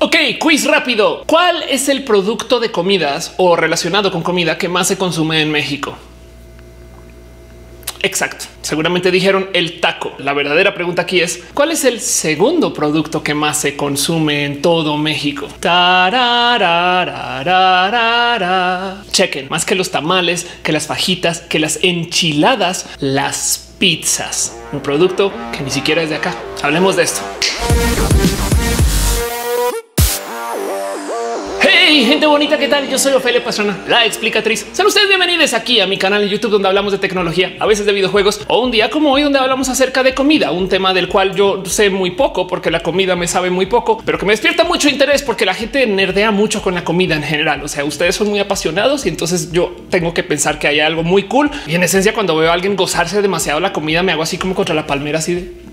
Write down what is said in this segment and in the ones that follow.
Ok, quiz rápido. ¿Cuál es el producto de comidas o relacionado con comida que más se consume en México? Exacto. Seguramente dijeron el taco. La verdadera pregunta aquí es ¿cuál es el segundo producto que más se consume en todo México? Chequen, más que los tamales, que las fajitas, que las enchiladas, las pizzas, un producto que ni siquiera es de acá. Hablemos de esto. Hey, gente bonita, ¿qué tal? Yo soy Ofelia Pastrana, la explicatriz. Sean ustedes bienvenidos aquí a mi canal en YouTube, donde hablamos de tecnología, a veces de videojuegos, o un día como hoy donde hablamos acerca de comida, un tema del cual yo sé muy poco porque la comida me sabe muy poco, pero que me despierta mucho interés porque la gente nerdea mucho con la comida en general. O sea, ustedes son muy apasionados y entonces yo tengo que pensar que hay algo muy cool. Y en esencia, cuando veo a alguien gozarse demasiado la comida, me hago así como contra la palmera, así de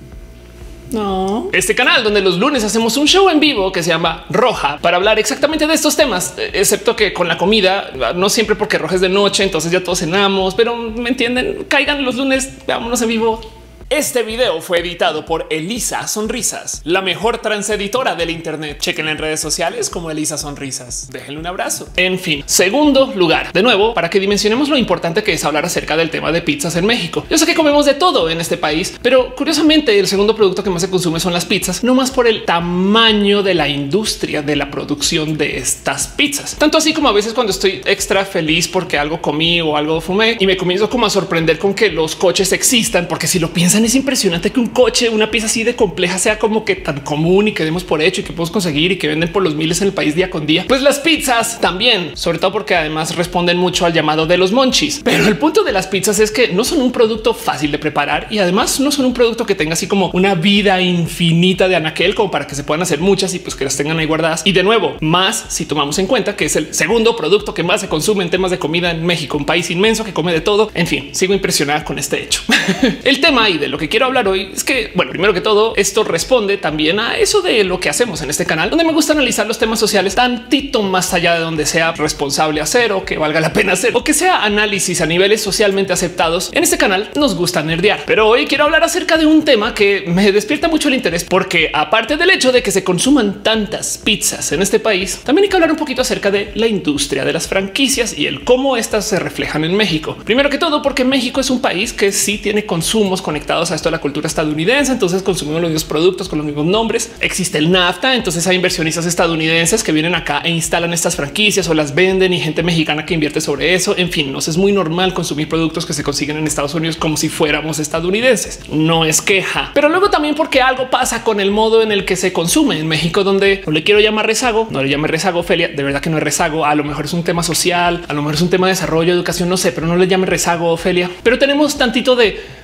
no. Este canal donde los lunes hacemos un show en vivo que se llama Roja para hablar exactamente de estos temas, excepto que con la comida, no siempre porque Roja es de noche, entonces ya todos cenamos, pero me entienden, caigan los lunes, vámonos en vivo. Este video fue editado por Elisa Sonrisas, la mejor transeditora del Internet. Chequen en redes sociales como Elisa Sonrisas. Déjenle un abrazo. En fin, segundo lugar, de nuevo, para que dimensionemos lo importante que es hablar acerca del tema de pizzas en México. Yo sé que comemos de todo en este país, pero curiosamente el segundo producto que más se consume son las pizzas, no más por el tamaño de la industria de la producción de estas pizzas. Tanto así como a veces cuando estoy extra feliz porque algo comí o algo fumé y me comienzo como a sorprender con que los coches existan, porque si lo piensan es impresionante que un coche, una pieza así de compleja sea como que tan común y que demos por hecho y que podemos conseguir y que venden por los miles en el país día con día. Pues las pizzas también, sobre todo porque además responden mucho al llamado de los monchis. Pero el punto de las pizzas es que no son un producto fácil de preparar y además no son un producto que tenga así como una vida infinita de anaquel como para que se puedan hacer muchas y pues que las tengan ahí guardadas. Y de nuevo, más si tomamos en cuenta que es el segundo producto que más se consume en temas de comida en México, un país inmenso que come de todo. En fin, sigo impresionada con este hecho. El tema y de lo que quiero hablar hoy es que, bueno, primero que todo, esto responde también a eso de lo que hacemos en este canal, donde me gusta analizar los temas sociales tantito más allá de donde sea responsable hacer o que valga la pena hacer o que sea análisis a niveles socialmente aceptados. En este canal nos gusta nerdear, pero hoy quiero hablar acerca de un tema que me despierta mucho el interés, porque aparte del hecho de que se consuman tantas pizzas en este país, también hay que hablar un poquito acerca de la industria de las franquicias y el cómo estas se reflejan en México. Primero que todo, porque México es un país que sí tiene consumos conectados a esto de la cultura estadounidense, entonces consumimos los mismos productos con los mismos nombres. Existe el NAFTA, entonces hay inversionistas estadounidenses que vienen acá e instalan estas franquicias o las venden y gente mexicana que invierte sobre eso. En fin, nos es muy normal consumir productos que se consiguen en Estados Unidos como si fuéramos estadounidenses. No es queja, pero luego también porque algo pasa con el modo en el que se consume en México, donde no le quiero llamar rezago, no le llame rezago, Ophelia, de verdad que no es rezago. A lo mejor es un tema social, a lo mejor es un tema de desarrollo, educación, no sé, pero no le llame rezago, Ophelia. Pero tenemos tantito de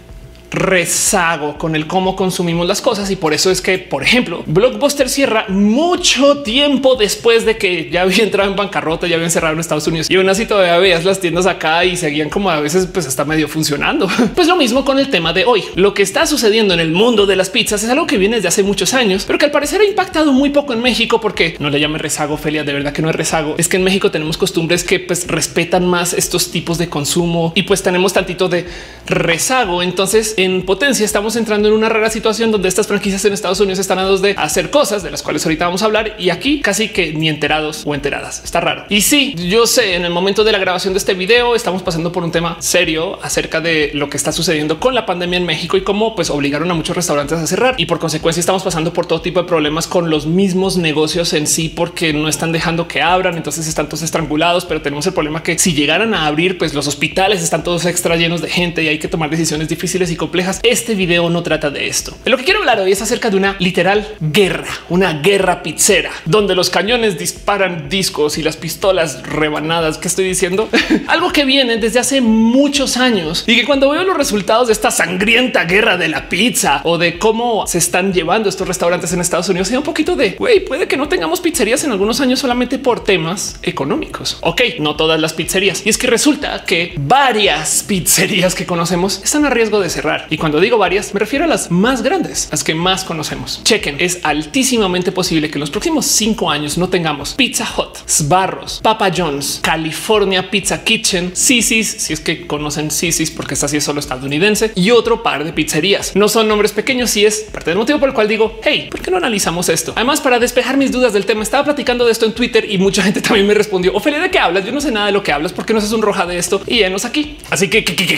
rezago con el cómo consumimos las cosas y por eso es que, por ejemplo, Blockbuster cierra mucho tiempo después de que ya había entrado en bancarrota, ya habían cerrado en Estados Unidos y aún así todavía veías las tiendas acá y seguían como a veces pues hasta medio funcionando. Pues lo mismo con el tema de hoy. Lo que está sucediendo en el mundo de las pizzas es algo que viene desde hace muchos años, pero que al parecer ha impactado muy poco en México, porque no le llame rezago, Ophelia, de verdad que no es rezago. Es que en México tenemos costumbres que pues respetan más estos tipos de consumo y pues tenemos tantito de rezago. Entonces, en potencia estamos entrando en una rara situación donde estas franquicias en Estados Unidos están a dos de hacer cosas de las cuales ahorita vamos a hablar y aquí casi que ni enterados o enteradas. Está raro. Y sí, yo sé, en el momento de la grabación de este video estamos pasando por un tema serio acerca de lo que está sucediendo con la pandemia en México y cómo pues obligaron a muchos restaurantes a cerrar y por consecuencia estamos pasando por todo tipo de problemas con los mismos negocios en sí, porque no están dejando que abran, entonces están todos estrangulados. Pero tenemos el problema que si llegaran a abrir, pues los hospitales están todos extra llenos de gente y hay que tomar decisiones difíciles y complejas. Este video no trata de esto. De lo que quiero hablar hoy es acerca de una literal guerra, una guerra pizzera, donde los cañones disparan discos y las pistolas rebanadas. ¿Qué estoy diciendo? Algo que viene desde hace muchos años y que cuando veo los resultados de esta sangrienta guerra de la pizza o de cómo se están llevando estos restaurantes en Estados Unidos, hay un poquito de güey, puede que no tengamos pizzerías en algunos años solamente por temas económicos. Ok, no todas las pizzerías. Y es que resulta que varias pizzerías que conocemos están a riesgo de cerrar. cerrar. Y cuando digo varias, me refiero a las más grandes, las que más conocemos. Chequen, es altísimamente posible que en los próximos 5 años no tengamos Pizza Hut, Sbarro's, Papa John's, California Pizza Kitchen, Cicis, si es que conocen Cicis, porque esta sí es solo estadounidense, y otro par de pizzerías. No son nombres pequeños y es parte del motivo por el cual digo, hey, ¿por qué no analizamos esto? Además, para despejar mis dudas del tema, estaba platicando de esto en Twitter y mucha gente también me respondió, Ofelia, ¿de qué hablas? Yo no sé nada de lo que hablas, ¿por qué no haces un roja de esto? Y enos aquí. Así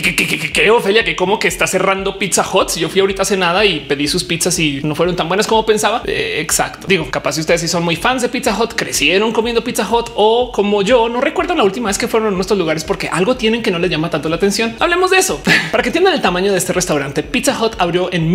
que Ofelia, que como que está cerrando Pizza Hut. Si yo fui ahorita hace nada y pedí sus pizzas y no fueron tan buenas como pensaba. Exacto. Digo, capaz si ustedes sí son muy fans de Pizza Hut, crecieron comiendo Pizza Hut o como yo, no recuerdo la última vez que fueron a nuestros lugares porque algo tienen que no les llama tanto la atención. Hablemos de eso. Para que entiendan el tamaño de este restaurante, Pizza Hut abrió en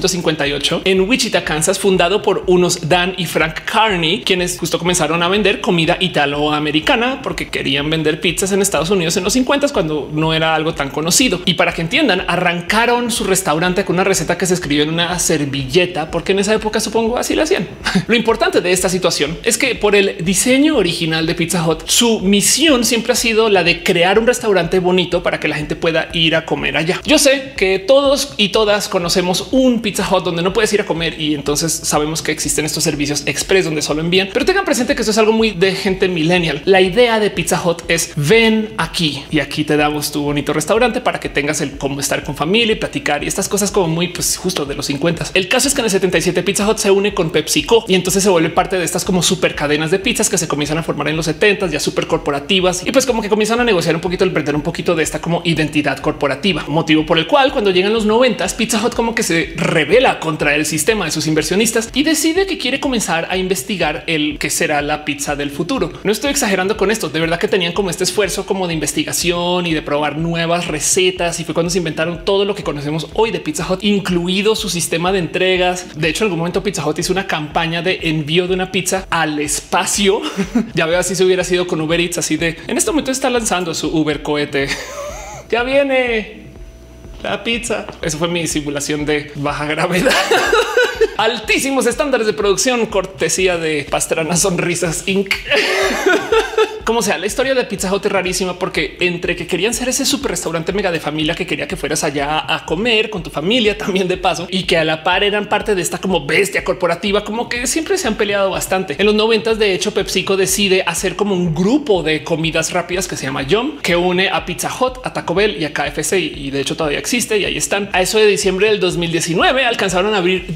1958 en Wichita, Kansas, fundado por unos Dan y Frank Carney, quienes justo comenzaron a vender comida italoamericana porque querían vender pizzas en Estados Unidos en los 50 cuando no era algo tan conocido. Y para que entiendan, arrancaron su restaurante con una receta que se escribió en una servilleta, porque en esa época supongo así lo hacían. Lo importante de esta situación es que por el diseño original de Pizza Hut, su misión siempre ha sido la de crear un restaurante bonito para que la gente pueda ir a comer allá. Yo sé que todos y todas conocemos un Pizza Hut donde no puedes ir a comer y entonces sabemos que existen estos servicios express donde solo envían, pero tengan presente que esto es algo muy de gente millennial. La idea de Pizza Hut es ven aquí y aquí te damos tu bonito restaurante para que tengas el cómo estar con familia y platicar y estas cosas como muy pues justo de los 50. El caso es que en el 77 Pizza Hut se une con PepsiCo y entonces se vuelve parte de estas como super cadenas de pizzas que se comienzan a formar en los 70 ya súper corporativas y pues como que comienzan a negociar un poquito el perder un poquito de esta como identidad corporativa, motivo por el cual cuando llegan los 90 Pizza Hut como que se revela contra el sistema de sus inversionistas y decide que quiere comenzar a investigar el que será la pizza del futuro. No estoy exagerando con esto, de verdad que tenían como este esfuerzo como de investigación y de probar nuevas recetas y fue cuando se inventaron todo lo que conocemos hoy de Pizza Hut, incluido su sistema de entregas. De hecho, en algún momento Pizza Hut hizo una campaña de envío de una pizza al espacio. Ya veo así se hubiera sido con Uber Eats, así de en este momento está lanzando su Uber cohete. Ya viene la pizza. Eso fue mi simulación de baja gravedad. Altísimos estándares de producción, cortesía de Pastrana Sonrisas Inc. Como sea, la historia de Pizza Hut es rarísima porque entre que querían ser ese super restaurante mega de familia que quería que fueras allá a comer con tu familia también de paso y que a la par eran parte de esta como bestia corporativa, como que siempre se han peleado bastante. En los 90s, de hecho, PepsiCo decide hacer como un grupo de comidas rápidas que se llama Yum, que une a Pizza Hut, a Taco Bell y a KFC y de hecho todavía existe y ahí están. A eso de diciembre del 2019 alcanzaron a abrir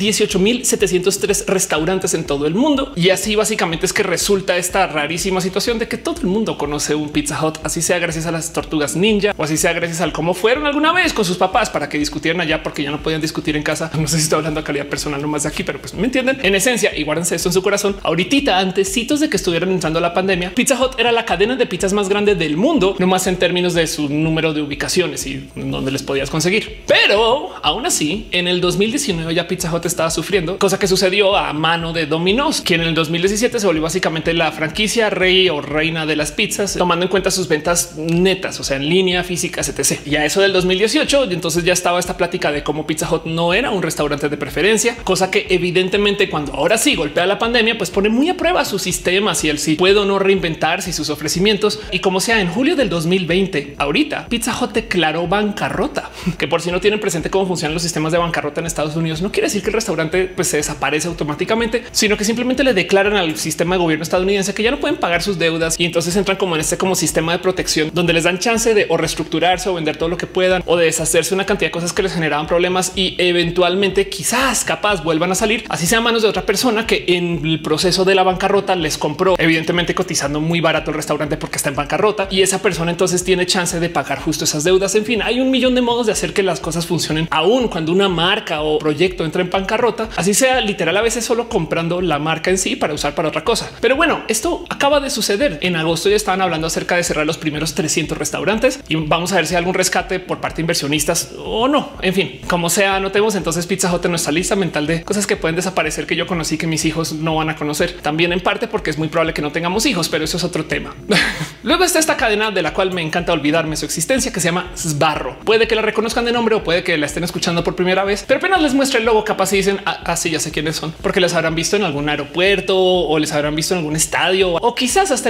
18,703 restaurantes en todo el mundo y así básicamente es que resulta esta rarísima situación de que todo el mundo conoce un Pizza Hut, así sea gracias a las tortugas ninja o así sea gracias al cómo fueron alguna vez con sus papás para que discutieran allá porque ya no podían discutir en casa. No sé si estoy hablando a calidad personal nomás de aquí, pero pues me entienden. En esencia, y guárdense esto en su corazón, ahorita antecitos de que estuvieran entrando la pandemia, Pizza Hut era la cadena de pizzas más grande del mundo, nomás en términos de su número de ubicaciones y donde les podías conseguir. Pero aún así, en el 2019 ya Pizza Hut estaba sufriendo, cosa que sucedió a mano de Domino's, quien en el 2017 se volvió básicamente la franquicia rey o reina de las pizzas, tomando en cuenta sus ventas netas, o sea, en línea, físicas, etc. Y a eso del 2018, y entonces ya estaba esta plática de cómo Pizza Hut no era un restaurante de preferencia, cosa que evidentemente cuando ahora sí golpea la pandemia, pues pone muy a prueba sus sistemas y el si puede o no reinventarse y sus ofrecimientos. Y como sea, en julio del 2020, ahorita Pizza Hut declaró bancarrota, que por si no tienen presente cómo funcionan los sistemas de bancarrota en Estados Unidos, no quiere decir que el restaurante pues, se desaparece automáticamente, sino que simplemente le declaran al sistema de gobierno estadounidense que ya no pueden pagar sus deudas y entonces entran como en este como sistema de protección donde les dan chance de o reestructurarse o vender todo lo que puedan o de deshacerse una cantidad de cosas que les generaban problemas y eventualmente quizás capaz vuelvan a salir, así sea a manos de otra persona que en el proceso de la bancarrota les compró, evidentemente cotizando muy barato el restaurante porque está en bancarrota y esa persona entonces tiene chance de pagar justo esas deudas. En fin, hay un millón de modos de hacer que las cosas funcionen aún cuando una marca o proyecto entra en bancarrota, así sea literal a veces solo comprando la marca en sí para usar para otra cosa. Pero bueno, esto acaba de suceder. En agosto ya estaban hablando acerca de cerrar los primeros 300 restaurantes y vamos a ver si hay algún rescate por parte de inversionistas o no. En fin, como sea, notemos entonces Pizza Hut en nuestra lista mental de cosas que pueden desaparecer que yo conocí que mis hijos no van a conocer. También en parte porque es muy probable que no tengamos hijos, pero eso es otro tema. Luego está esta cadena de la cual me encanta olvidarme su existencia que se llama Sbarro. Puede que la reconozcan de nombre o puede que la estén escuchando por primera vez, pero apenas les muestre el logo capaz y dicen sí, ya sé quiénes son, porque les habrán visto en algún aeropuerto o les habrán visto en algún estadio o quizás hasta en la mismísima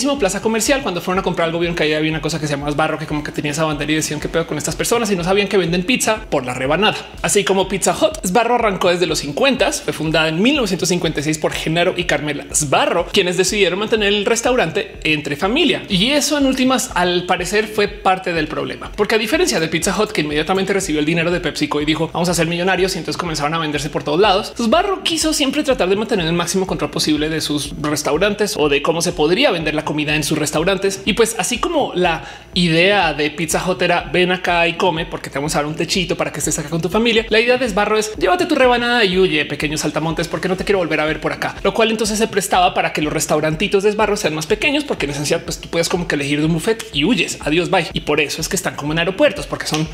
mismísimo Plaza Comercial, cuando fueron a comprar algo, vieron que ahí había una cosa que se llamaba Sbarro, que como que tenía esa bandera y decían qué pedo con estas personas y no sabían que venden pizza por la rebanada. Así como Pizza Hut, Sbarro arrancó desde los 50, fue fundada en 1956 por Genaro y Carmela Sbarro, quienes decidieron mantener el restaurante entre familia. Y eso en últimas, al parecer, fue parte del problema, porque a diferencia de Pizza Hut, que inmediatamente recibió el dinero de PepsiCo y dijo vamos a ser millonarios, y entonces comenzaron a venderse por todos lados, Sbarro quiso siempre tratar de mantener el máximo control posible de sus restaurantes o de cómo se podría vender la comida en sus restaurantes. Y pues así como la idea de Pizza Hut era ven acá y come porque te vamos a dar un techito para que estés acá con tu familia, la idea de Sbarro es llévate tu rebanada y huye, pequeños saltamontes, porque no te quiero volver a ver por acá, lo cual entonces se prestaba para que los restaurantitos de Sbarro sean más pequeños, porque en esencia pues tú puedes como que elegir de un buffet y huyes, adiós, bye. Y por eso es que están como en aeropuertos, porque son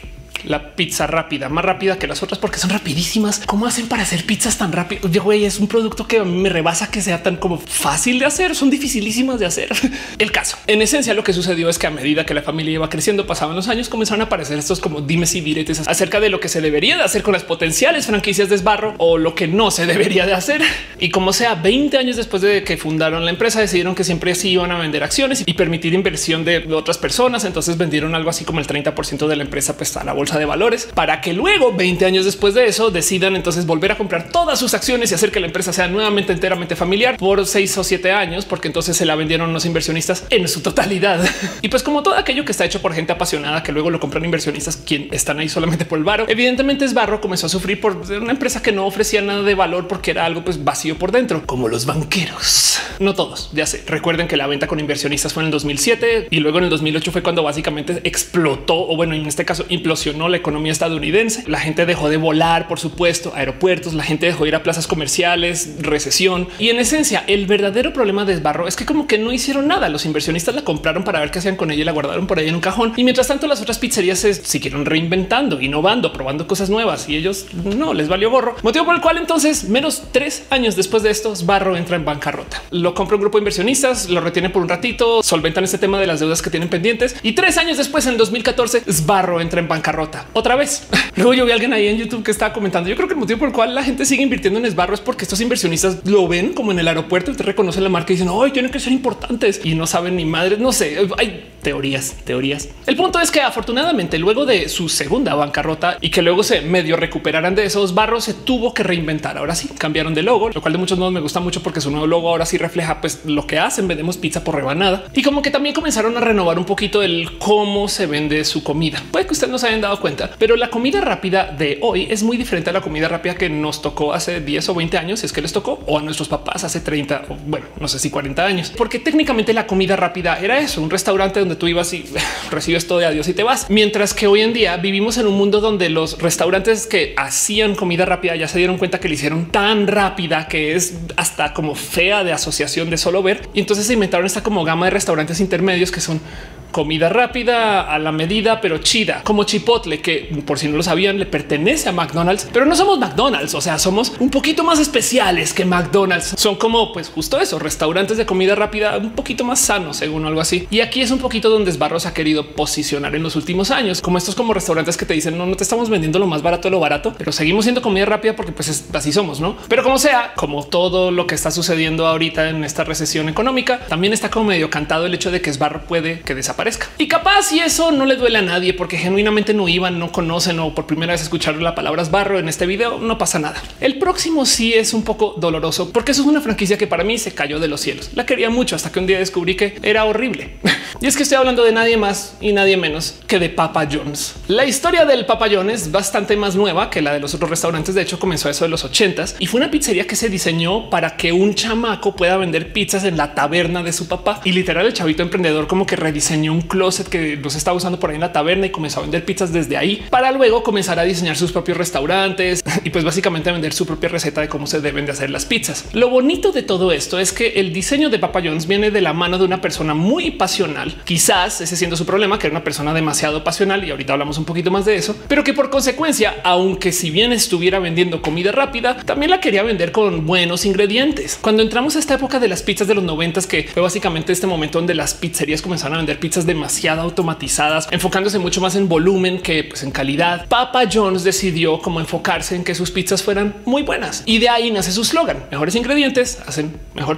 la pizza rápida, más rápida que las otras porque son rapidísimas. ¿Cómo hacen para hacer pizzas tan rápido? Yo, güey, es un producto que me rebasa que sea tan como fácil de hacer. Son dificilísimas de hacer. El caso, en esencia, lo que sucedió es que a medida que la familia iba creciendo, pasaban los años, comenzaron a aparecer estos como dimes y diretes acerca de lo que se debería de hacer con las potenciales franquicias de Sbarro o lo que no se debería de hacer. Y como sea, 20 años después de que fundaron la empresa, decidieron que siempre sí iban a vender acciones y permitir inversión de otras personas. Entonces vendieron algo así como el 30% de la empresa pues, a la bolsa de valores, para que luego 20 años después de eso decidan entonces volver a comprar todas sus acciones y hacer que la empresa sea nuevamente enteramente familiar por 6 o 7 años, porque entonces se la vendieron los inversionistas en su totalidad. Y pues como todo aquello que está hecho por gente apasionada que luego lo compran inversionistas quien están ahí solamente por el varo, evidentemente Sbarro comenzó a sufrir por una empresa que no ofrecía nada de valor porque era algo pues vacío por dentro, como los banqueros. No todos, ya sé. Recuerden que la venta con inversionistas fue en el 2007 y luego en el 2008 fue cuando básicamente explotó, o bueno, en este caso implosionó la economía estadounidense. La gente dejó de volar, por supuesto, aeropuertos, la gente dejó de ir a plazas comerciales, recesión. Y en esencia, el verdadero problema de Sbarro es que como que no hicieron nada. Los inversionistas la compraron para ver qué hacían con ella y la guardaron por ahí en un cajón. Y mientras tanto, las otras pizzerías se siguieron reinventando, innovando, probando cosas nuevas y ellos no les valió gorro. Motivo por el cual entonces, menos 3 años después de esto, Sbarro entra en bancarrota. Lo compra un grupo de inversionistas, lo retienen por un ratito, solventan este tema de las deudas que tienen pendientes y 3 años después, en 2014, Sbarro entra en bancarrota otra vez. Luego yo vi a alguien ahí en YouTube que estaba comentando. Yo creo que el motivo por el cual la gente sigue invirtiendo en Sbarro es porque estos inversionistas lo ven como en el aeropuerto y te reconocen la marca y dicen hoy tienen que ser importantes y no saben ni madres. No sé, hay teorías. El punto es que afortunadamente luego de su segunda bancarrota y que luego se medio recuperaran de esos Sbarro se tuvo que reinventar. Ahora sí cambiaron de logo, lo cual de muchos modos me gusta mucho porque su nuevo logo ahora sí refleja pues lo que hacen. Vendemos pizza por rebanada y como que también comenzaron a renovar un poquito el cómo se vende su comida. Puede que ustedes no se hayan dado cuenta, pero la comida rápida de hoy es muy diferente a la comida rápida que nos tocó hace 10 o 20 años, si es que les tocó, o a nuestros papás hace 30 o bueno, no sé si 40 años, porque técnicamente la comida rápida era eso, un restaurante donde tú ibas y recibes todo de adiós y te vas. Mientras que hoy en día vivimos en un mundo donde los restaurantes que hacían comida rápida ya se dieron cuenta que le hicieron tan rápida que es hasta como fea de asociación de solo ver. Y entonces se inventaron esta como gama de restaurantes intermedios que son comida rápida a la medida, pero chida, como Chipotle, que por si no lo sabían, le pertenece a McDonald's, pero no somos McDonald's. O sea, somos un poquito más especiales que McDonald's. Son como pues justo eso, restaurantes de comida rápida un poquito más sanos, según algo así. Y aquí es un poquito donde Sbarro se ha querido posicionar en los últimos años, como estos como restaurantes que te dicen no te estamos vendiendo lo más barato de lo barato, pero seguimos siendo comida rápida porque pues así somos, ¿no? Pero como sea, como todo lo que está sucediendo ahorita en esta recesión económica, también está como medio cantado el hecho de que Sbarro puede que desaparezca. Y capaz y eso no le duele a nadie porque genuinamente no iban, no conocen o por primera vez escucharon la palabra Sbarro en este video, no pasa nada. El próximo sí es un poco doloroso porque eso es una franquicia que para mí se cayó de los cielos. La quería mucho hasta que un día descubrí que era horrible. Y es que estoy hablando de nadie más y nadie menos que de Papa John's. La historia del Papa John's es bastante más nueva que la de los otros restaurantes. De hecho, comenzó eso de los 80s y fue una pizzería que se diseñó para que un chamaco pueda vender pizzas en la taberna de su papá. Y literal, el chavito emprendedor como que rediseñó un closet que los estaba usando por ahí en la taberna y comenzó a vender pizzas desde ahí para luego comenzar a diseñar sus propios restaurantes y pues básicamente a vender su propia receta de cómo se deben de hacer las pizzas. Lo bonito de todo esto es que el diseño de Papa John's viene de la mano de una persona muy pasional, quizás ese siendo su problema, que era una persona demasiado pasional y ahorita hablamos un poquito más de eso, pero que por consecuencia, aunque si bien estuviera vendiendo comida rápida, también la quería vender con buenos ingredientes. Cuando entramos a esta época de las pizzas de los 90s, que fue básicamente este momento donde las pizzerías comenzaron a vender pizzas demasiado automatizadas, enfocándose mucho más en volumen que pues, en calidad, Papa John's decidió como enfocarse en que sus pizzas fueran muy buenas y de ahí nace su slogan: mejores ingredientes hacen mejor pizza.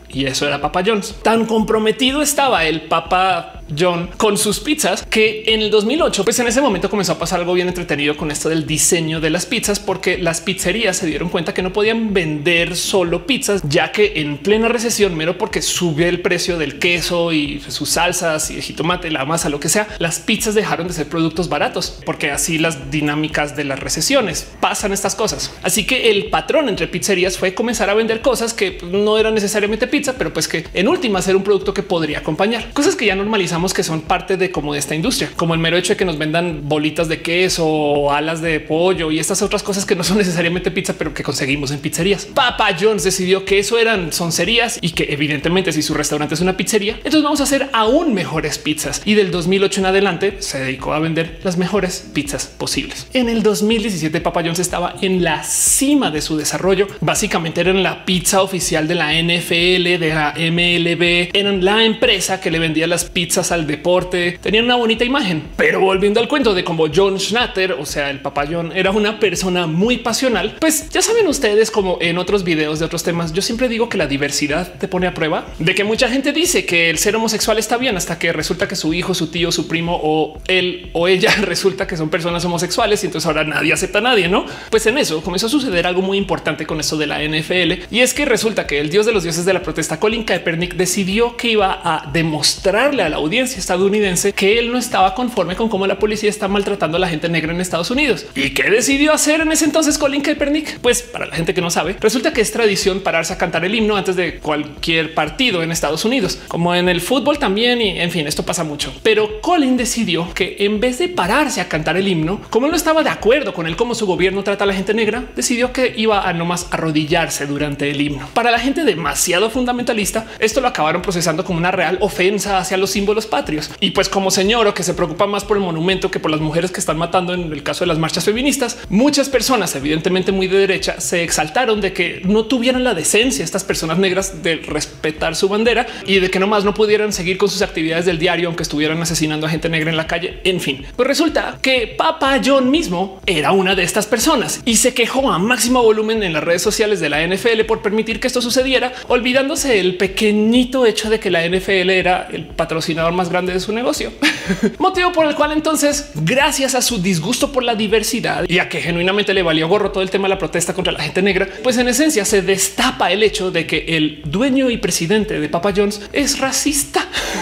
y eso era Papa John's. Tan comprometido estaba el Papa John con sus pizzas que en el 2008, pues en ese momento comenzó a pasar algo bien entretenido con esto del diseño de las pizzas, porque las pizzerías se dieron cuenta que no podían vender solo pizzas, ya que en plena recesión, mero porque sube el precio del queso y sus salsas y el jitomate, la masa, lo que sea, las pizzas dejaron de ser productos baratos, porque así las dinámicas de las recesiones pasan estas cosas. Así que el patrón entre pizzerías fue comenzar a vender cosas que no eran necesariamente pizza, pero pues que en últimas era un producto que podría acompañar, cosas que ya normalizamos que son parte de como de esta industria, como el mero hecho de que nos vendan bolitas de queso o alas de pollo y estas otras cosas que no son necesariamente pizza, pero que conseguimos en pizzerías. Papa John's decidió que eso eran soncerías y que evidentemente si su restaurante es una pizzería, entonces vamos a hacer aún mejores pizzas. Y del 2008 en adelante se dedicó a vender las mejores pizzas posibles. En el 2017 Papa John's estaba en la cima de su desarrollo. Básicamente eran la pizza oficial de la NFL, de la MLB, eran la empresa que le vendía las pizzas al deporte, tenían una bonita imagen. Pero volviendo al cuento de cómo John Schnatter, o sea, el Papa John, era una persona muy pasional, pues ya saben ustedes, como en otros videos de otros temas, yo siempre digo que la diversidad te pone a prueba, de que mucha gente dice que el ser homosexual está bien hasta que resulta que su hijo, su tío, su primo o él o ella resulta que son personas homosexuales y entonces ahora nadie acepta a nadie, ¿no? Pues en eso comenzó a suceder algo muy importante con esto de la NFL, y es que resulta que el dios de los dioses de la protesta, Colin Kaepernick, decidió que iba a demostrarle a la audiencia estadounidense que él no estaba conforme con cómo la policía está maltratando a la gente negra en Estados Unidos. ¿Y qué decidió hacer en ese entonces Colin Kaepernick? Pues para la gente que no sabe, resulta que es tradición pararse a cantar el himno antes de cualquier partido en Estados Unidos, como en el fútbol también, y en fin, esto pasa mucho. Pero Colin decidió que en vez de pararse a cantar el himno, como él no estaba de acuerdo con él cómo su gobierno trata a la gente negra, decidió que iba a nomás arrodillarse durante el himno. Para la gente demasiado fundamentalista, esto lo acabaron procesando como una real ofensa hacia los símbolos patrios. Y pues como señor que se preocupa más por el monumento que por las mujeres que están matando en el caso de las marchas feministas, muchas personas, evidentemente muy de derecha, se exaltaron de que no tuvieran la decencia estas personas negras de respetar su bandera y de que nomás no pudieran seguir con sus actividades del diario aunque estuvieran asesinando a gente negra en la calle. En fin, pues resulta que Papa John mismo era una de estas personas y se quejó a máximo volumen en las redes sociales de la NFL por permitir que esto sucediera, olvidándose el pequeñito hecho de que la NFL era el patrocinador más grande de su negocio. Motivo por el cual entonces, gracias a su disgusto por la diversidad y a que genuinamente le valió gorro todo el tema de la protesta contra la gente negra, pues en esencia se destapa el hecho de que el dueño y presidente de Papa John's es racista.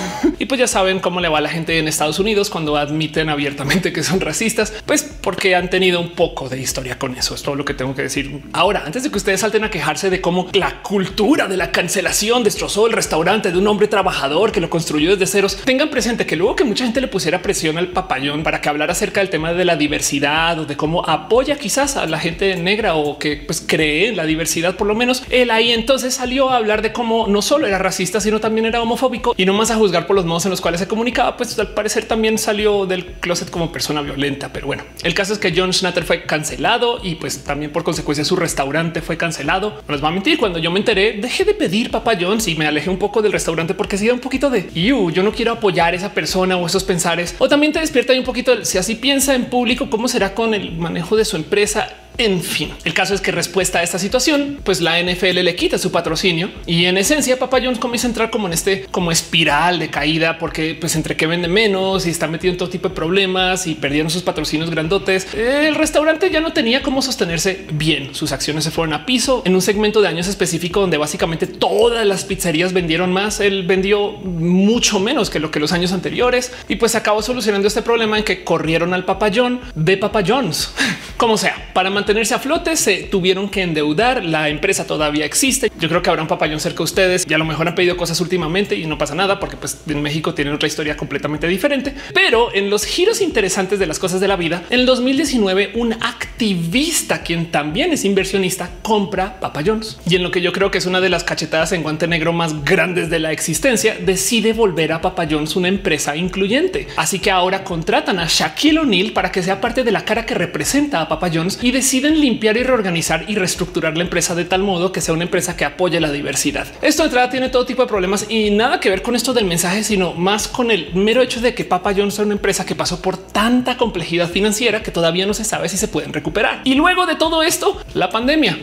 Y pues ya saben cómo le va a la gente en Estados Unidos cuando admiten abiertamente que son racistas, pues porque han tenido un poco de historia con eso. Es todo lo que tengo que decir. Ahora, antes de que ustedes salten a quejarse de cómo la cultura de la cancelación destrozó el restaurante de un hombre trabajador que lo construyó desde ceros, tengan presente que luego que mucha gente le pusiera presión al Papa John para que hablara acerca del tema de la diversidad o de cómo apoya quizás a la gente negra o que pues cree en la diversidad, por lo menos él ahí entonces salió a hablar de cómo no solo era racista, sino también era homofóbico y no más a juzgar por los modos en los cuales se comunicaba, pues al parecer también salió del closet como persona violenta. Pero bueno, el caso es que John Schnatter fue cancelado y pues también por consecuencia su restaurante fue cancelado. No les voy a mentir, cuando yo me enteré dejé de pedir Papa John's y me alejé un poco del restaurante porque sí da un poquito de yo no quiero apoyar a esa persona o esos pensares, o también te despierta ahí un poquito si así piensa en público, cómo será con el manejo de su empresa. En fin, el caso es que respuesta a esta situación, pues la NFL le quita su patrocinio y en esencia Papa John's comienza a entrar como en este como espiral de caída, porque pues entre que vende menos y está metido en todo tipo de problemas y perdieron sus patrocinios grandotes, el restaurante ya no tenía cómo sostenerse bien. Sus acciones se fueron a piso en un segmento de años específico donde básicamente todas las pizzerías vendieron más. Él vendió mucho menos que lo que los años anteriores y pues acabó solucionando este problema en que corrieron al Papa John de Papa John's. Como sea, para mantenerse a flote se tuvieron que endeudar. La empresa todavía existe. Yo creo que habrá un Papa John cerca de ustedes y a lo mejor han pedido cosas últimamente y no pasa nada porque pues en México tienen otra historia completamente diferente. Pero en los giros interesantes de las cosas de la vida, en el 2019 un activista quien también es inversionista compra Papa John's y en lo que yo creo que es una de las cachetadas en guante negro más grandes de la existencia, decide volver a Papa John's una empresa incluyente. Así que ahora contratan a Shaquille O'Neal para que sea parte de la cara que representa a Papa John's y deciden limpiar y reorganizar y reestructurar la empresa de tal modo que sea una empresa que apoye la diversidad. Esto de entrada tiene todo tipo de problemas y nada que ver con esto del mensaje, sino más con el mero hecho de que Papa John's es una empresa que pasó por tanta complejidad financiera que todavía no se sabe si se pueden recuperar. Y luego de todo esto, la pandemia.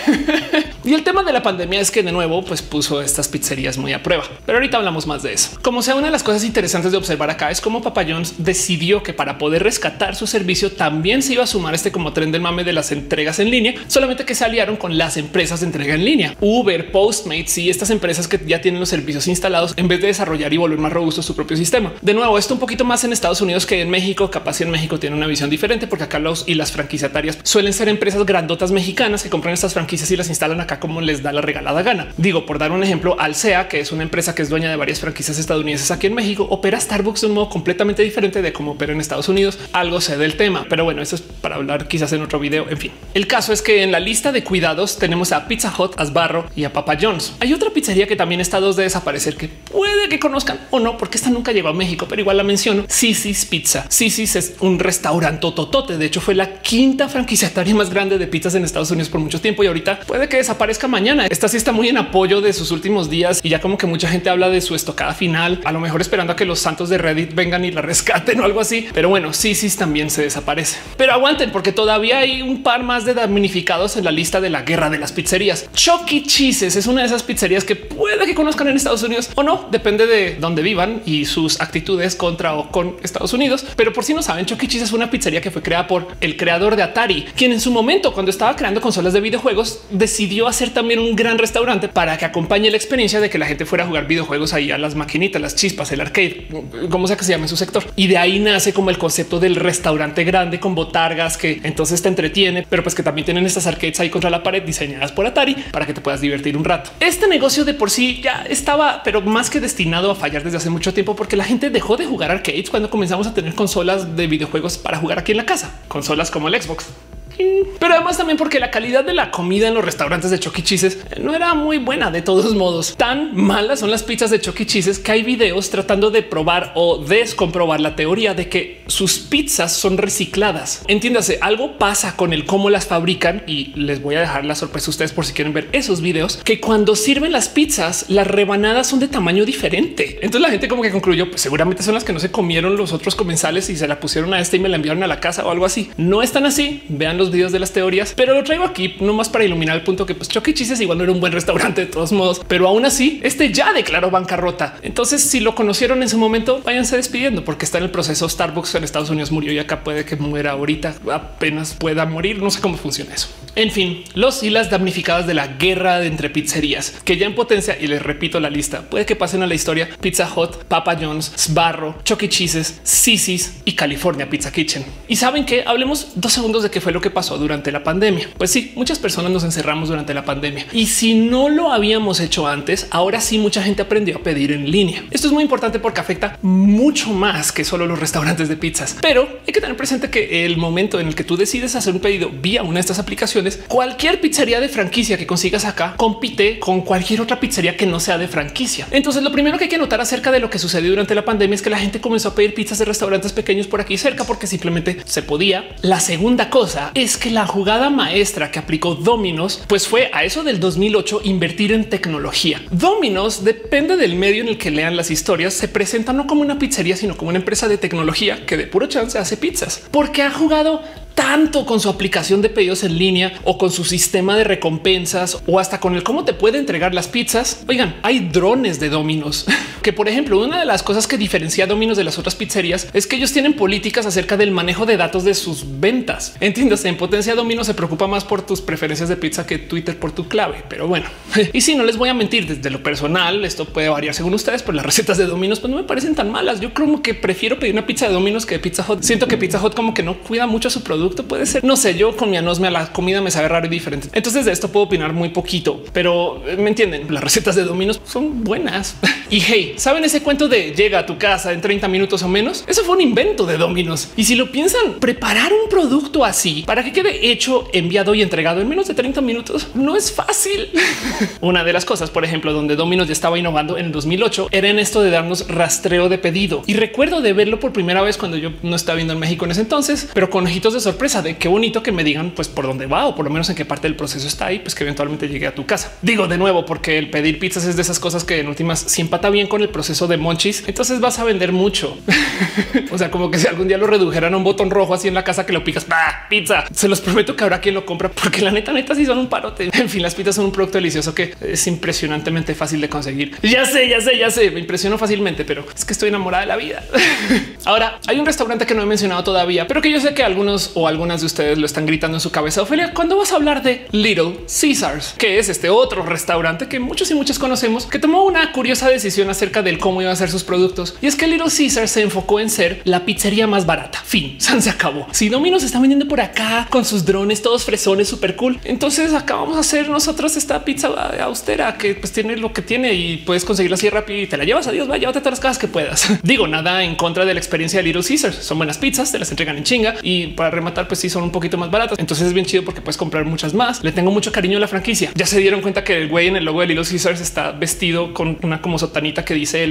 Y el tema de la pandemia es que de nuevo pues puso estas pizzerías muy a prueba, pero ahorita hablamos más de eso. Como sea, una de las cosas interesantes de observar acá es cómo Papa John's decidió que para poder rescatar su servicio también se iba a sumar este como tren del mame de las entregas en línea, solamente que se aliaron con las empresas de entrega en línea, Uber, Postmates y estas empresas que ya tienen los servicios instalados en vez de desarrollar y volver más robusto su propio sistema. De nuevo, esto un poquito más en Estados Unidos que en México. Capaz en México tiene una visión diferente porque acá los y las franquiciatarias suelen ser empresas grandotas mexicanas que compran estas franquicias y las instalan acá como les da la regalada gana. Digo, por dar un ejemplo, Alsea, que es una empresa que es dueña de varias franquicias estadounidenses aquí en México, opera Starbucks de un modo completamente diferente de cómo opera en Estados Unidos. Algo sé del tema, pero bueno, eso es para hablar quizás en otro video. En fin, el caso es que en la lista de cuidados tenemos a Pizza Hut, a Sbarro y a Papa John's. Hay otra pizzería que también está a dos de desaparecer que puede que conozcan o no, porque esta nunca llegó a México, pero igual la menciono. Sisi's Pizza. Sisi's es un restaurante tototote. De hecho, fue la quinta franquiciataria más grande de pizzas en Estados Unidos por mucho tiempo y ahorita puede que desaparezca mañana. Esta sí está muy en apoyo de sus últimos días y ya como que mucha gente habla de su estocada final, a lo mejor esperando a que los santos de Reddit vengan y la rescaten o algo así. Pero bueno, Sisi's también se desaparece. Pero aguanten, porque todavía hay un par más de damnificados en la lista de la guerra de las pizzerías. Chuck E. Cheese's es una de esas pizzerías que puede que conozcan en Estados Unidos o no, depende de dónde vivan y sus actitudes contra o con Estados Unidos. Pero por si no saben, Chuck E. Cheese es una pizzería que fue creada por el creador de Atari, quien en su momento, cuando estaba creando consolas de videojuegos, decidió hacer también un gran restaurante para que acompañe la experiencia de que la gente fuera a jugar videojuegos ahí a las maquinitas, las chispas, el arcade, como sea que se llame en su sector. Y de ahí nace como el concepto del restaurante grande con botargas que entonces te entretiene, pero pues que también tienen estas arcades ahí contra la pared diseñadas por Atari para que te puedas divertir un rato. Este negocio de por sí ya estaba, pero más que destinado a fallar desde hace mucho tiempo, porque la gente dejó de jugar arcades cuando comenzamos a tener consolas de videojuegos para jugar aquí en la casa, consolas como el Xbox. Pero además también porque la calidad de la comida en los restaurantes de Chuck E. Cheese's no era muy buena. De todos modos, tan malas son las pizzas de Chuck E. Cheese's que hay videos tratando de probar o descomprobar la teoría de que sus pizzas son recicladas. Entiéndase, algo pasa con el cómo las fabrican y les voy a dejar la sorpresa a ustedes por si quieren ver esos videos, que cuando sirven las pizzas, las rebanadas son de tamaño diferente. Entonces la gente como que concluyó, pues seguramente son las que no se comieron los otros comensales y se la pusieron a esta y me la enviaron a la casa o algo así. No están así. Vean los videos de las teorías, pero lo traigo aquí nomás para iluminar el punto que pues Chuck E. Cheese's igual no era un buen restaurante de todos modos, pero aún así este ya declaró bancarrota. Entonces, si lo conocieron en su momento, váyanse despidiendo porque está en el proceso. Starbucks en Estados Unidos murió y acá puede que muera ahorita, apenas pueda morir. No sé cómo funciona eso. En fin, los y las damnificadas de la guerra de entre pizzerías que ya en potencia, y les repito la lista, puede que pasen a la historia: Pizza Hut, Papa John's, Sbarro, Chuck E. Cheese's, Sisi's y California Pizza Kitchen. Y saben que hablemos 2 segundos de qué fue lo que pasó durante la pandemia. Pues sí, muchas personas nos encerramos durante la pandemia y si no lo habíamos hecho antes, ahora sí mucha gente aprendió a pedir en línea. Esto es muy importante porque afecta mucho más que solo los restaurantes de pizzas, pero hay que tener presente que el momento en el que tú decides hacer un pedido vía una de estas aplicaciones, cualquier pizzería de franquicia que consigas acá compite con cualquier otra pizzería que no sea de franquicia. Entonces, lo primero que hay que notar acerca de lo que sucedió durante la pandemia es que la gente comenzó a pedir pizzas de restaurantes pequeños por aquí cerca porque simplemente se podía. La segunda cosa es que la jugada maestra que aplicó Domino's pues fue a eso del 2008 invertir en tecnología. Domino's, depende del medio en el que lean las historias, se presenta no como una pizzería, sino como una empresa de tecnología que de puro chance hace pizzas, porque ha jugado tanto con su aplicación de pedidos en línea o con su sistema de recompensas o hasta con el cómo te puede entregar las pizzas. Oigan, hay drones de Domino's que, por ejemplo, una de las cosas que diferencia a Domino's de las otras pizzerías es que ellos tienen políticas acerca del manejo de datos de sus ventas. Entiéndase, en potencia Domino's se preocupa más por tus preferencias de pizza que Twitter por tu clave. Pero bueno, y si no les voy a mentir, desde lo personal, esto puede variar según ustedes, pero las recetas de Domino's pues no me parecen tan malas. Yo creo que prefiero pedir una pizza de Domino's que de Pizza Hut. Siento que Pizza Hut como que no cuida mucho su producto. Puede ser, no sé, yo con mi anosmia la comida me sabe raro y diferente. Entonces de esto puedo opinar muy poquito, pero me entienden, las recetas de Domino's son buenas. Y hey, ¿saben ese cuento de llega a tu casa en 30 minutos o menos? Eso fue un invento de Domino's. Y si lo piensan, preparar un producto así para que quede hecho, enviado y entregado en menos de 30 minutos no es fácil. Una de las cosas, por ejemplo, donde Domino's ya estaba innovando en el 2008 era en esto de darnos rastreo de pedido. Y recuerdo de verlo por primera vez cuando yo no estaba viendo en México en ese entonces, pero con ojitos de sorpresa de qué bonito que me digan pues por dónde va o por lo menos en qué parte del proceso está ahí, pues que eventualmente llegue a tu casa. Digo de nuevo, porque el pedir pizzas es de esas cosas que en últimas si empata bien con el proceso de Monchis, entonces vas a vender mucho. O sea, como que si algún día lo redujeran a un botón rojo así en la casa que lo picas, ¡bah! Pizza. Se los prometo que habrá quien lo compra, porque la neta sí son un parote. En fin, las pizzas son un producto delicioso que es impresionantemente fácil de conseguir. Ya sé, me impresionó fácilmente, pero es que estoy enamorada de la vida. Ahora hay un restaurante que no he mencionado todavía, pero que yo sé que algunos o algunas de ustedes lo están gritando en su cabeza. Ofelia, ¿cuándo vas a hablar de Little Caesars? Que es este otro restaurante que muchos y muchas conocemos, que tomó una curiosa decisión acerca del cómo iba a ser sus productos. Y es que Little Caesars se enfocó en ser la pizzería más barata. Fin, se acabó. Si Domino's está vendiendo por acá con sus drones todos fresones, súper cool, entonces acá vamos a hacer nosotros esta pizza austera que pues tiene lo que tiene y puedes conseguirla así rápido y te la llevas. Adiós, va, llévate todas las cosas que puedas. Digo, nada en contra de la experiencia de Little Caesars. Son buenas pizzas, te las entregan en chinga y para rematar, pues sí son un poquito más baratas. Entonces es bien chido porque puedes comprar muchas más. Le tengo mucho cariño a la franquicia. Ya se dieron cuenta que el güey en el logo de Little Caesars está vestido con una como sotanita que dice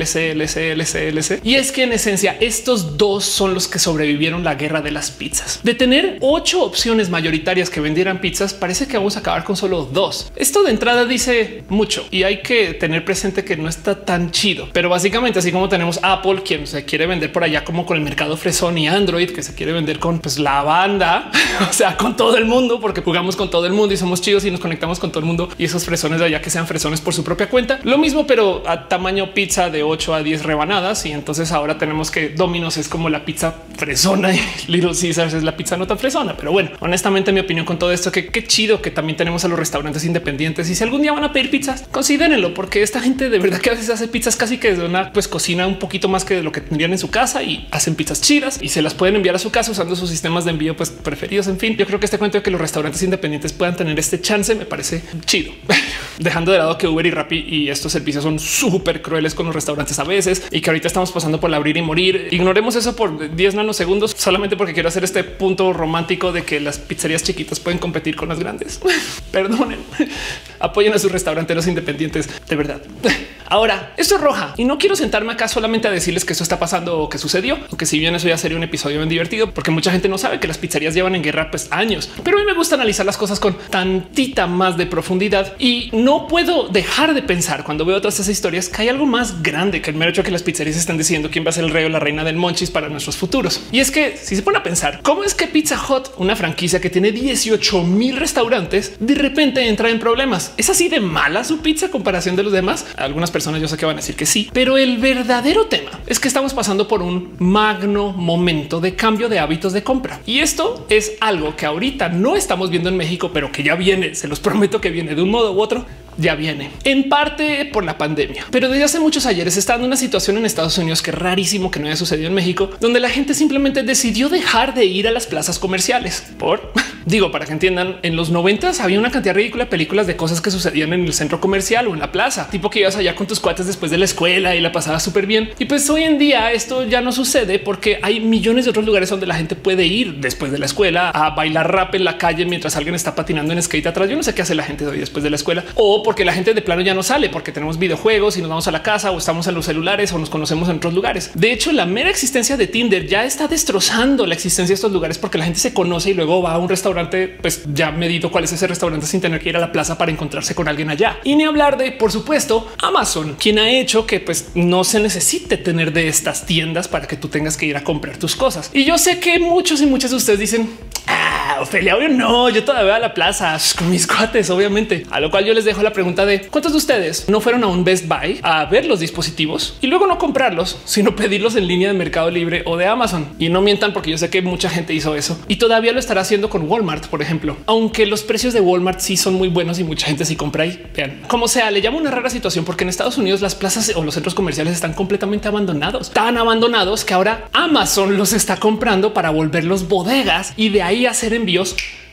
LC. Y es que en esencia estos dos son los que sobrevivieron la guerra de las pizzas. De tener 8 opciones mayoritarias que vendieran pizzas, parece que vamos a acabar con solo 2. Esto de entrada dice mucho y hay que tener presente que no está tan chido. Pero básicamente así como tenemos Apple, quien se quiere vender por allá como con el mercado fresón, y Android, que se quiere vender con pues la banda, o sea, con todo el mundo, porque jugamos con todo el mundo y somos chidos y nos conectamos con todo el mundo, y esos fresones de allá que sean fresones por su propia cuenta. Lo mismo, pero a tamaño pizza de 8 a 10 rebanadas. Y entonces ahora tenemos que Domino's es como la pizza fresona y Little Caesars es la pizza no tan fresona. Pero bueno, honestamente mi opinión con todo esto, que qué chido que también tenemos a los restaurantes independientes, y si algún día van a pedir pizzas, considérenlo, porque esta gente de verdad que a veces hace pizzas casi que desde una pues cocina un poquito más que de lo que tendrían en su casa, y hacen pizzas chidas y se las pueden enviar a su casa usando sus sistemas de envío pues preferidos. En fin, yo creo que este cuento de que los restaurantes independientes puedan tener este chance me parece chido. Dejando de lado que Uber y Rappi y estos servicios son súper crueles con los restaurantes a veces, y que ahorita estamos pasando por el abrir y morir. Ignoremos eso por 10 nanosegundos solamente porque quiero hacer este punto romántico de que las pizzerías chiquitas pueden competir con las grandes. Perdonen, apoyen a sus restauranteros independientes de verdad. Ahora, esto es Roja y no quiero sentarme acá solamente a decirles que eso está pasando o que sucedió, aunque si bien eso ya sería un episodio bien divertido, porque mucha gente no sabe que las pizzerías llevan en guerra pues años, pero a mí me gusta analizar las cosas con tantita más de profundidad, y no puedo dejar de pensar cuando veo todas esas historias que hay algo más grande que el mero hecho que las pizzerías están decidiendo quién va a ser el rey o la reina del Monchis para nuestros futuros. Y es que si se pone a pensar cómo es que Pizza Hut, una franquicia que tiene 18,000 restaurantes, de repente entra en problemas. ¿Es así de mala su pizza a comparación de los demás? Algunas personas yo sé que van a decir que sí, pero el verdadero tema es que estamos pasando por un magno momento de cambio de hábitos de compra. Y esto es algo que ahorita no estamos viendo en México, pero que ya viene. Se los prometo que viene de un modo u otro. Ya viene en parte por la pandemia, pero desde hace muchos ayeres está dando una situación en Estados Unidos que es rarísimo que no haya sucedido en México, donde la gente simplemente decidió dejar de ir a las plazas comerciales. Digo, para que entiendan, en los 90s había una cantidad ridícula de películas de cosas que sucedían en el centro comercial o en la plaza, tipo que ibas allá con tus cuates después de la escuela y la pasabas súper bien. Y pues hoy en día esto ya no sucede porque hay millones de otros lugares donde la gente puede ir después de la escuela a bailar rap en la calle mientras alguien está patinando en skate atrás. Yo no sé qué hace la gente hoy después de la escuela, o porque la gente de plano ya no sale porque tenemos videojuegos y nos vamos a la casa o estamos en los celulares o nos conocemos en otros lugares. De hecho, la mera existencia de Tinder ya está destrozando la existencia de estos lugares porque la gente se conoce y luego va a un restaurante pues ya medido cuál es ese restaurante sin tener que ir a la plaza para encontrarse con alguien allá. Y ni hablar de, por supuesto, Amazon, quien ha hecho que pues no se necesite tener de estas tiendas para que tú tengas que ir a comprar tus cosas. Y yo sé que muchos y muchas de ustedes dicen, Ofelia, obvio no, yo todavía voy a la plaza con mis cuates, obviamente. A lo cual yo les dejo la pregunta de ¿cuántos de ustedes no fueron a un Best Buy a ver los dispositivos y luego no comprarlos, sino pedirlos en línea de Mercado Libre o de Amazon? Y no mientan, porque yo sé que mucha gente hizo eso y todavía lo estará haciendo con Walmart, por ejemplo, aunque los precios de Walmart sí son muy buenos y mucha gente sí compra ahí. Vean, como sea, le llamo una rara situación porque en Estados Unidos las plazas o los centros comerciales están completamente abandonados, tan abandonados que ahora Amazon los está comprando para volverlos bodegas y de ahí hacer envíos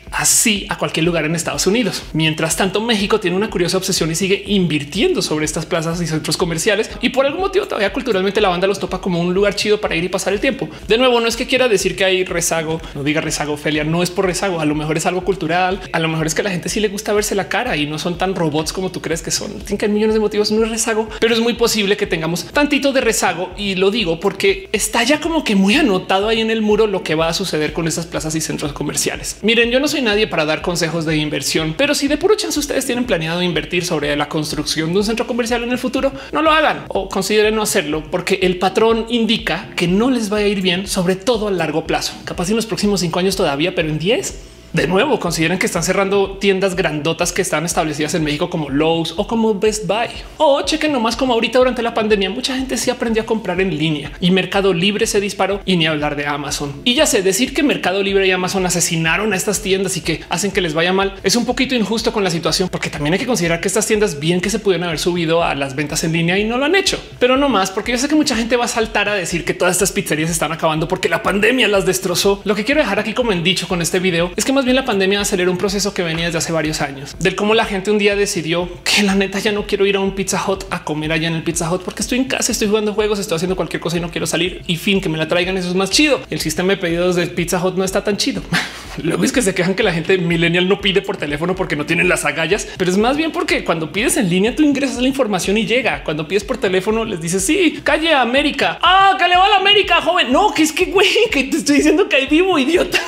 así a cualquier lugar en Estados Unidos. Mientras tanto, México tiene una curiosa obsesión y sigue invirtiendo sobre estas plazas y centros comerciales, y por algún motivo todavía culturalmente la banda los topa como un lugar chido para ir y pasar el tiempo. De nuevo, no es que quiera decir que hay rezago, no diga rezago, Ophelia, no es por rezago, a lo mejor es algo cultural, a lo mejor es que a la gente sí le gusta verse la cara y no son tan robots como tú crees que son. Tienen que haber millones de motivos, no es rezago, pero es muy posible que tengamos tantito de rezago, y lo digo porque está ya como que muy anotado ahí en el muro lo que va a suceder con esas plazas y centros comerciales. Miren, yo no soy nadie para dar consejos de inversión, pero si de puro chance ustedes tienen planeado invertir sobre la construcción de un centro comercial en el futuro, no lo hagan o consideren no hacerlo, porque el patrón indica que no les va a ir bien, sobre todo a largo plazo. Capaz en los próximos 5 años todavía, pero en 10 de nuevo consideren que están cerrando tiendas grandotas que están establecidas en México como Lowe's o como Best Buy. O chequen nomás como ahorita durante la pandemia mucha gente sí aprendió a comprar en línea y Mercado Libre se disparó, y ni hablar de Amazon. Y ya sé, decir que Mercado Libre y Amazon asesinaron a estas tiendas y que hacen que les vaya mal es un poquito injusto con la situación, porque también hay que considerar que estas tiendas bien que se pudieron haber subido a las ventas en línea y no lo han hecho. Pero no más, porque yo sé que mucha gente va a saltar a decir que todas estas pizzerías están acabando porque la pandemia las destrozó. Lo que quiero dejar aquí como en dicho con este video es que más bien la pandemia aceleró un proceso que venía desde hace varios años, del cómo la gente un día decidió que la neta ya no quiero ir a un Pizza Hut a comer allá en el Pizza Hut porque estoy en casa, estoy jugando juegos, estoy haciendo cualquier cosa y no quiero salir, y fin, que me la traigan, eso es más chido. El sistema de pedidos de Pizza Hut no está tan chido. Luego es que se quejan que la gente millennial no pide por teléfono porque no tienen las agallas, pero es más bien porque cuando pides en línea tú ingresas la información y llega. Cuando pides por teléfono les dices sí, calle América. Ah, que le va a la América, joven. No, que es que güey, que te estoy diciendo que ahí vivo, idiota.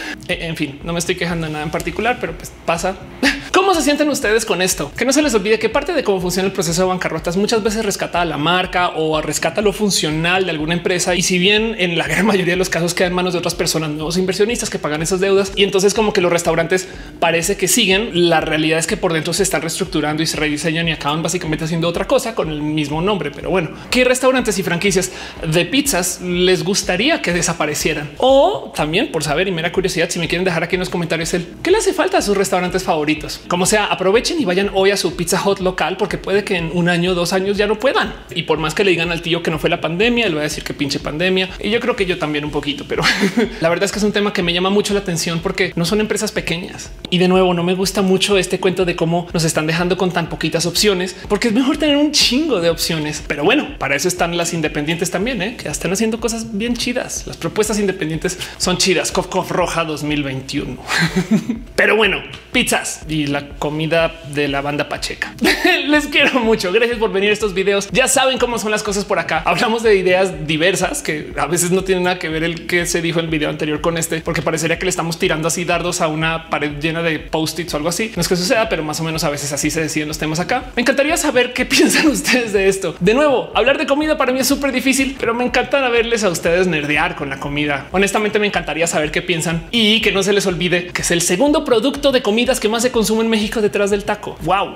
En fin, no me estoy quejando de nada en particular, pero pues pasa. ¿Cómo se sienten ustedes con esto? Que no se les olvide que parte de cómo funciona el proceso de bancarrotas muchas veces rescata a la marca o rescata lo funcional de alguna empresa. Y si bien en la gran mayoría de los casos queda en manos de otras personas, nuevos inversionistas que pagan esas deudas, y entonces como que los restaurantes parece que siguen, la realidad es que por dentro se están reestructurando y se rediseñan y acaban básicamente haciendo otra cosa con el mismo nombre. Pero bueno, ¿qué restaurantes y franquicias de pizzas les gustaría que desaparecieran? O también por saber y mera curiosidad, si me quieren dejar aquí en los comentarios el qué le hace falta a sus restaurantes favoritos. Como sea, aprovechen y vayan hoy a su Pizza Hut local, porque puede que en 1 año, 2 años ya no puedan. Y por más que le digan al tío que no fue la pandemia, le voy a decir que pinche pandemia. Y yo creo que yo también un poquito, pero la verdad es que es un tema que me llama mucho la atención porque no son empresas pequeñas. Y de nuevo, no me gusta mucho este cuento de cómo nos están dejando con tan poquitas opciones, porque es mejor tener un chingo de opciones. Pero bueno, para eso están las independientes también, que están haciendo cosas bien chidas. Las propuestas independientes son chidas. Cof Cof Roja 2021. Pero bueno, pizzas y la comida de la banda Pacheca. Les quiero mucho. Gracias por venir a estos videos. Ya saben cómo son las cosas por acá. Hablamos de ideas diversas que a veces no tienen nada que ver el que se dijo en el video anterior con este, porque parecería que le estamos tirando así dardos a una pared llena de post-its o algo así. No es que suceda, pero más o menos a veces así se deciden los temas acá. Me encantaría saber qué piensan ustedes de esto. De nuevo, hablar de comida para mí es súper difícil, pero me encanta verles a ustedes nerdear con la comida. Honestamente, me encantaría saber qué piensan y que no se les olvide que es el segundo producto de comidas que más se consume en México detrás del taco. Wow.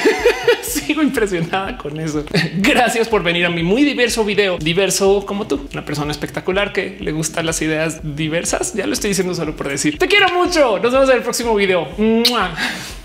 Sigo impresionada con eso. Gracias por venir a mi muy diverso video, diverso como tú, una persona espectacular que le gustan las ideas diversas. Ya lo estoy diciendo solo por decir. Te quiero mucho. Nos vemos en el próximo video. ¡Mua!